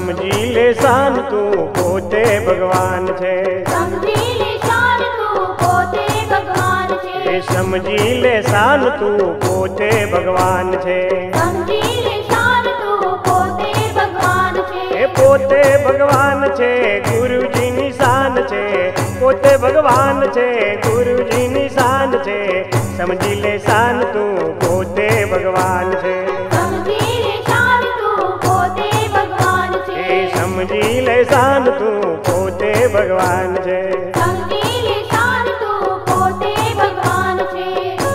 સમજી લે શાન તું પોતે ભગવાન છે સમજી લે શાન તું પોતે ભગવાન છે એ સમજી લે શાન તું પોતે ભગવાન છે સમજી લે શાન તું પોતે ભગવાન છે એ પોતે ભગવાન છે ગુરુજીની શાન છે પોતે ભગવાન છે ગુરુજીની શાન છે સમજી લે શાન તું પોતે ભગવાન છે સમજી લે શાન તું પોતે ભગવાન છે એ સમજી લે શાન તું પોતે ભગવાન છે સમજી લે શાન તું પોતે ભગવાન છે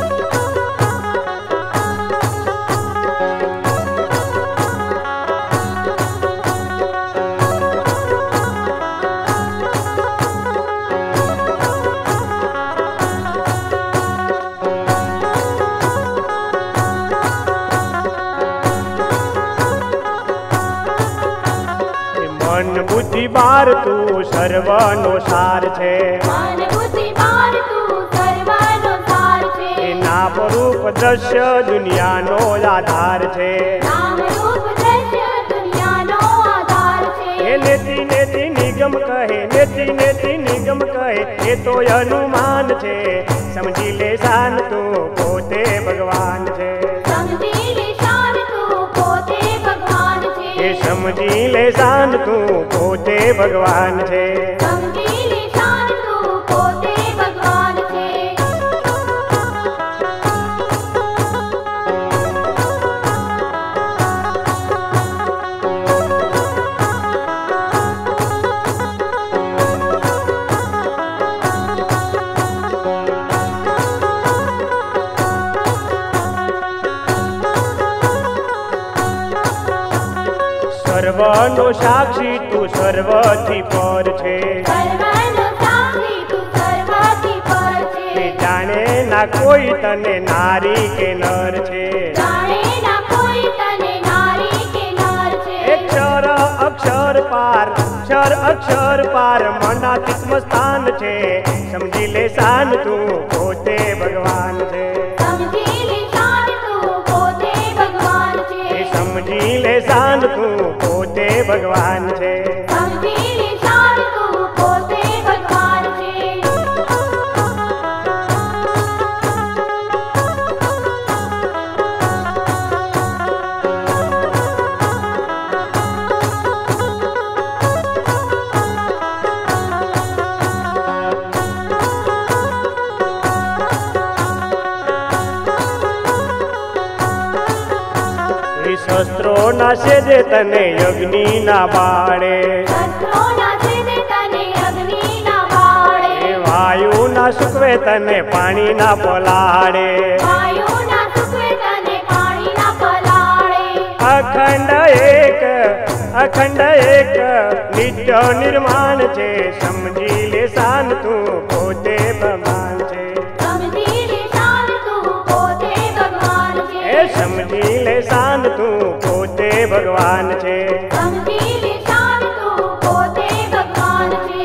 મન બુદ્ધિ બાર તું સર્વનો સાર છે મન બુદ્ધિ બાર તું સર્વનો સાર છે એ નામ રૂપ દ્રશ્ય દુનિયાનો આધાર છે નામ રૂપ દ્રશ્ય દુનિયાનો આધાર છે એ નેતિ નેતિ નિગમ કહે નેતિ નેતિ નિગમ કહે એ તો અનુમાન છે સમજી લે શાન તું પોતે ભગવાન છે સમજી લે શાન તું પોતે ભગવાન છે એ સમજી લે શાન તું પોતે ભગવાન છે સમજી લે શાન તું પોતે ભગવાન છે સર્વનો સાક્ષી તું સર્વથી પર છે સર્વનો સાક્ષી તું સર્વથી પર એ છે જાણે ના કોઈ તને નારી કે નર છે જાણે ના કોઈ તને નારી કે નર છે અક્ષર અક્ષર પાર અક્ષર પાર મનાતીત્મ સ્થાન છે સમજી લે શાન તું પોતે ભગવાન છે સમજી લે શાન તું પોતે ભગવાન છે એ સમજી લે શાન તું પોતે ભગવાન છે સમજી લે શાન તું પોતે ભગવાન છે એ શસ્ત્રોના સેજે તને અગ્નિના બાળે શસ્ત્રોના છેદે તને અગ્નિના વાળે એ વાયુના સુકવે તને પાણીના પલાળે વાયુના સુખે તને પાણીના પલાળે અખંડ એક નિત્ય નિર્માણ છે સમજી લે શાન તું પોતે ભગવાન છે સમજી લે શાન તું પોતે ભગવાન છે એ સમજી લે શાન તું પોતે ભગવાન છે સમજી લે શાન તું પોતે ભગવાન છે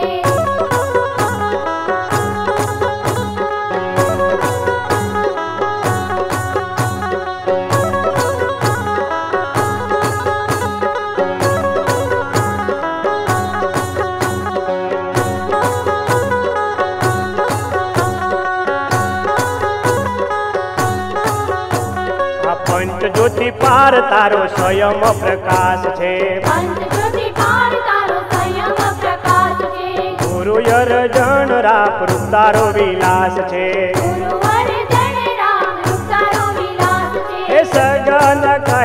આ પંચજ્યોતિ પાર તારો સ્વયં પ્રકાશ છે પંચજ્યોતિ પાર તારો સંયમ પ્રકાશ છે ગુરુ અર્જણ રાપ રૂપ તારો વિલાસ છે ગુરુવર જન રામ રૂપ તારો વિલાસ છે એ સગન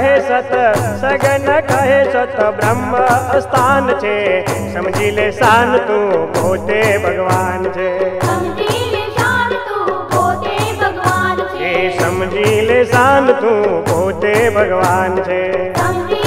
કહે સત બ્રહ્મ સ્થાન છે સમજી લે શાન તું પોતે ભગવાન છે સમજી લે શાન તું પોતે ભગવાન છે એ સમજી લે શાન તું પોતે ભગવાન છે સમજી